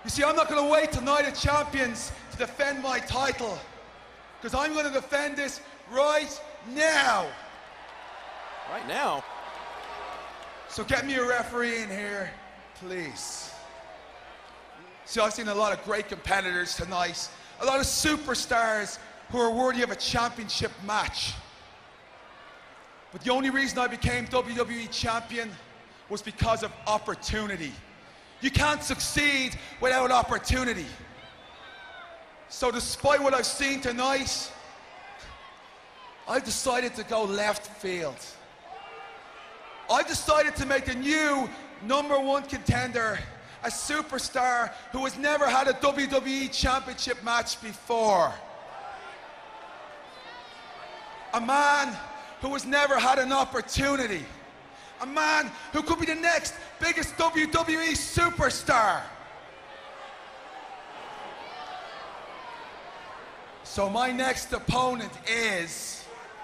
You see, I'm not going to wait till Night of Champions to defend my title, because I'm going to defend this right now. Right now? So get me a referee in here, please. See, I've seen a lot of great competitors tonight, a lot of superstars who are worthy of a championship match. But the only reason I became WWE champion was because of opportunity. You can't succeed without opportunity. So despite what I've seen tonight, I've decided to go left field. I've decided to make a new #1 contender, a superstar who has never had a WWE championship match before. A man who has never had an opportunity. A man who could be the next biggest WWE superstar. So my next opponent is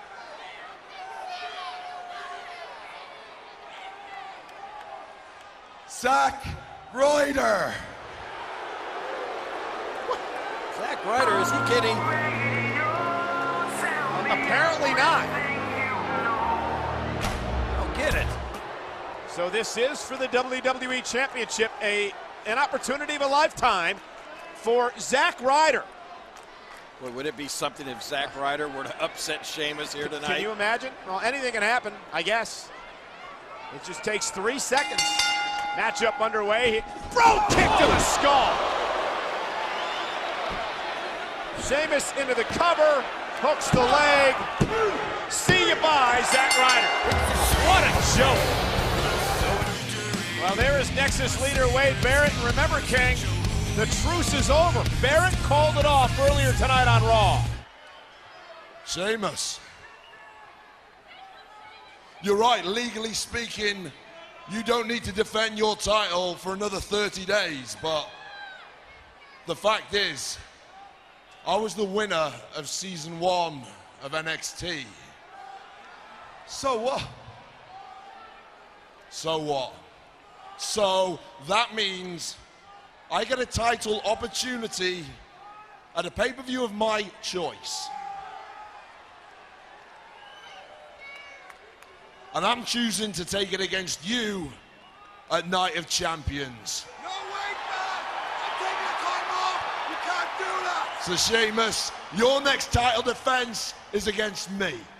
Zack Ryder. Zack Ryder, is he kidding? Apparently not. I don't get it. So this is for the WWE Championship, an opportunity of a lifetime for Zack Ryder. Well, would it be something if Zack Ryder were to upset Sheamus here tonight? Can you imagine? Well, anything can happen, I guess. It just takes 3 seconds. Matchup underway. Brogue kick to the skull. Sheamus into the cover. Hooks the leg. See you bye, Zack Ryder. What a joke. Well, there is Nexus leader Wade Barrett. And remember, King, the truce is over. Barrett called it off earlier tonight on Raw. Sheamus, you're right, legally speaking, you don't need to defend your title for another 30 days, but the fact is, I was the winner of season 1 of NXT. So what? So what? So that means I get a title opportunity at a pay-per-view of my choice. And I'm choosing to take it against you at Night of Champions. No, wait, man! I'm taking the time off! You can't do that! So Sheamus, your next title defense is against me.